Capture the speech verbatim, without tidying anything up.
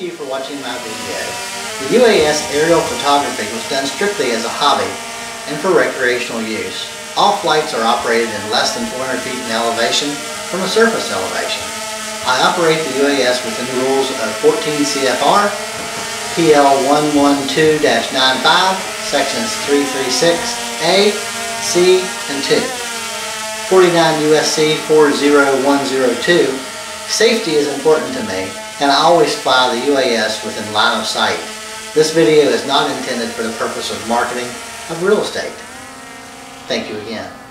you for watching my video. The U A S aerial photography was done strictly as a hobby and for recreational use. All flights are operated in less than four hundred feet in elevation from a surface elevation. I operate the U A S within the rules of fourteen C F R, P L one one two dash ninety-five, sections three thirty-six A, C, and two. forty-nine U S C four zero one zero two. Safety is important to me, and I always fly the U A S within line of sight. This video is not intended for the purpose of marketing of real estate. Thank you again.